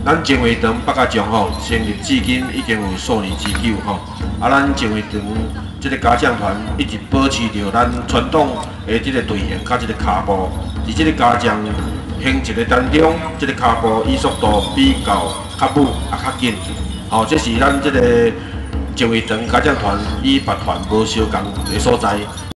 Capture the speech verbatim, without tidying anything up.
咱前卫长北甲将吼，成立至今已经有数年之久吼。啊，咱前卫长即个家将团一直保持着咱传统的即个队形，甲即个骹步，伫即个家将行进的当中，即个骹步移速度比较较武也较紧。吼，这是咱即个前卫长家将团与别团无相共的所在。